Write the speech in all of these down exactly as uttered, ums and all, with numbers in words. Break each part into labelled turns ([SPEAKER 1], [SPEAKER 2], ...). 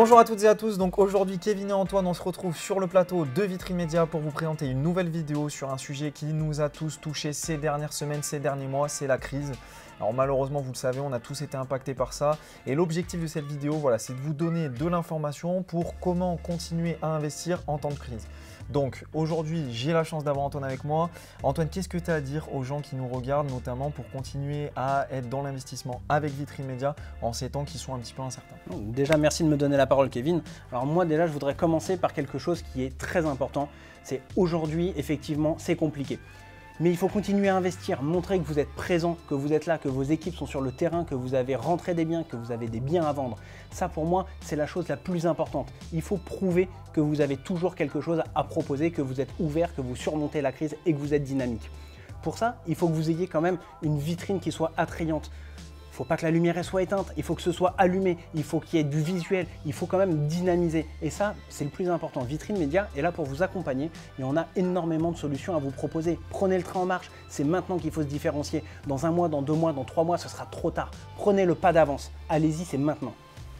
[SPEAKER 1] Bonjour à toutes et à tous, donc aujourd'hui Kevin et Antoine, on se retrouve sur le plateau de Vitrine Média pour vous présenter une nouvelle vidéo sur un sujet qui nous a tous touchés ces dernières semaines, ces derniers mois, c'est la crise. Alors malheureusement, vous le savez, on a tous été impactés par ça et l'objectif de cette vidéo, voilà, c'est de vous donner de l'information pour comment continuer à investir en temps de crise. Donc aujourd'hui, j'ai la chance d'avoir Antoine avec moi. Antoine, qu'est-ce que tu as à dire aux gens qui nous regardent, notamment pour continuer à être dans l'investissement avec Vitrine Média en ces temps qui sont un petit peu incertains?
[SPEAKER 2] Déjà, merci de me donner la parole, Kevin. Alors moi, déjà, je voudrais commencer par quelque chose qui est très important. C'est aujourd'hui, effectivement, c'est compliqué. Mais il faut continuer à investir, montrer que vous êtes présent, que vous êtes là, que vos équipes sont sur le terrain, que vous avez rentré des biens, que vous avez des biens à vendre. Ça, pour moi, c'est la chose la plus importante. Il faut prouver que vous avez toujours quelque chose à proposer, que vous êtes ouvert, que vous surmontez la crise et que vous êtes dynamique. Pour ça, il faut que vous ayez quand même une vitrine qui soit attrayante. Il ne faut pas que la lumière elle soit éteinte, il faut que ce soit allumé, il faut qu'il y ait du visuel, il faut quand même dynamiser. Et ça, c'est le plus important. Vitrine Média est là pour vous accompagner et on a énormément de solutions à vous proposer. Prenez le train en marche, c'est maintenant qu'il faut se différencier. Dans un mois, dans deux mois, dans trois mois, ce sera trop tard. Prenez le pas d'avance. Allez-y, c'est maintenant.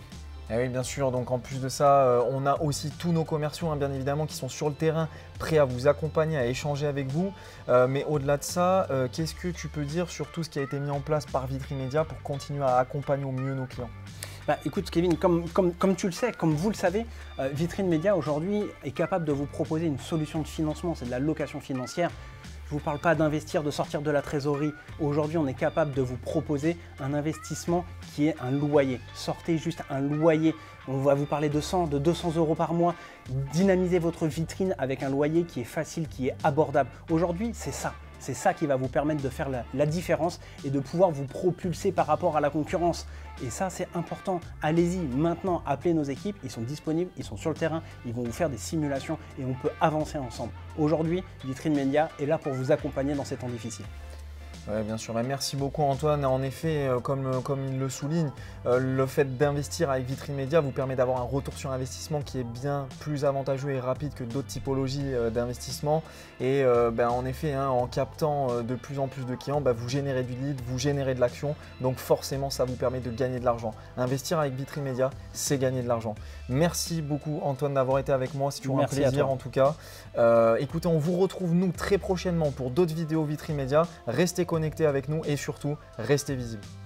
[SPEAKER 1] Et oui, bien sûr, donc en plus de ça, euh, on a aussi tous nos commerciaux, hein, bien évidemment, qui sont sur le terrain, prêts à vous accompagner, à échanger avec vous. Euh, mais au-delà de ça, euh, qu'est-ce que tu peux dire sur tout ce qui a été mis en place par Vitrine Média pour continuer à accompagner au mieux nos clients?
[SPEAKER 2] Bah, écoute Kevin, comme, comme, comme tu le sais, comme vous le savez, euh, Vitrine Média aujourd'hui est capable de vous proposer une solution de financement, c'est de la location financière. Je ne vous parle pas d'investir, de sortir de la trésorerie. Aujourd'hui, on est capable de vous proposer un investissement qui est un loyer. Sortez juste un loyer. On va vous parler de cent, de deux cents euros par mois. Dynamisez votre vitrine avec un loyer qui est facile, qui est abordable. Aujourd'hui, c'est ça. C'est ça qui va vous permettre de faire la, la différence et de pouvoir vous propulser par rapport à la concurrence. Et ça, c'est important. Allez-y maintenant, appelez nos équipes. Ils sont disponibles, ils sont sur le terrain, ils vont vous faire des simulations et on peut avancer ensemble. Aujourd'hui, Vitrine Média est là pour vous accompagner dans ces temps difficiles.
[SPEAKER 1] Oui, bien sûr. Merci beaucoup Antoine. En effet, comme, comme il le souligne, le fait d'investir avec Vitrine Média vous permet d'avoir un retour sur investissement qui est bien plus avantageux et rapide que d'autres typologies d'investissement. Et ben, en effet, hein, en captant de plus en plus de clients, ben, vous générez du lead, vous générez de l'action. Donc forcément, ça vous permet de gagner de l'argent. Investir avec Vitrine Média, c'est gagner de l'argent. Merci beaucoup Antoine d'avoir été avec moi. C'est toujours un plaisir en tout cas. Euh, écoutez, on vous retrouve nous très prochainement pour d'autres vidéos Vitrine Média. Restez connectés avec nous et surtout, restez visibles.